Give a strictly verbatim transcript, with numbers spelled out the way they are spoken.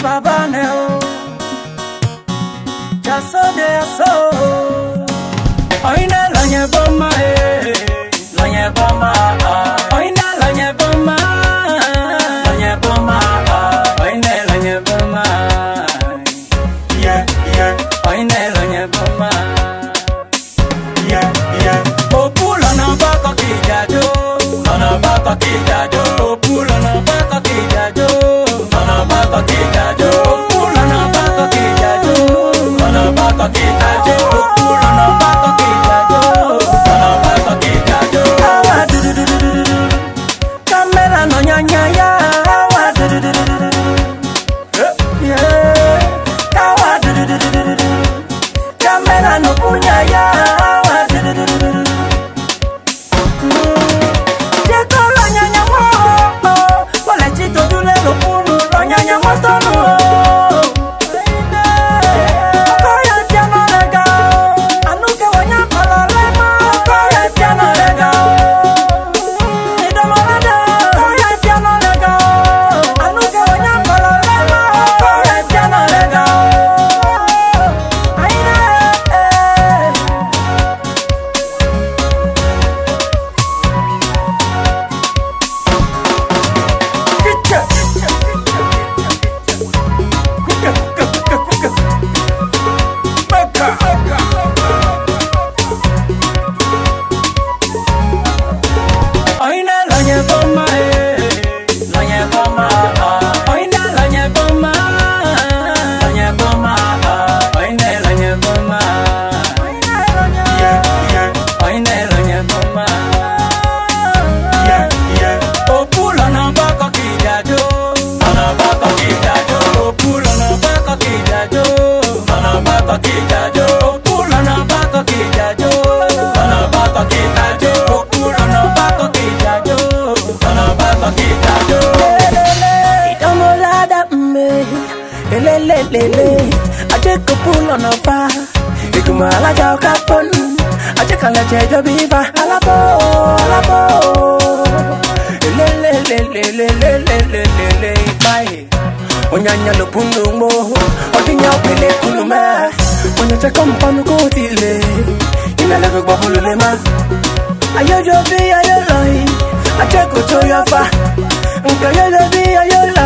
babaneo Jaso de aso Oina lanye boma eh Lanye boma Oina lanye boma Lanye boma Oina lanye boma Yeah, yeah Oina lanye boma Yeah, yeah Opula na baka kijado Lana baka kijado Opula na baka kijado Lana baka kijado Opula na baka kijado Lana baka kijado Opula na baka kijado Lana baka kijado Awa du du du du du Kamera no nya nya ya Awa du du du du du Yeah Awa du du du du du Kamera no punya ya Awa du du du du du Lele, I take a pull on a bar. It's my laja capon. I take a leche beaver. Alabo, alabo. Lele, lele, lele, lele, lele, bye. Onyanya lo pundumo. Odinya pele kuluma. When you come on go tile. In a level bubble lema. Ayo jo be ayo loi. I take go to your fa. Nka yo be ayo loi.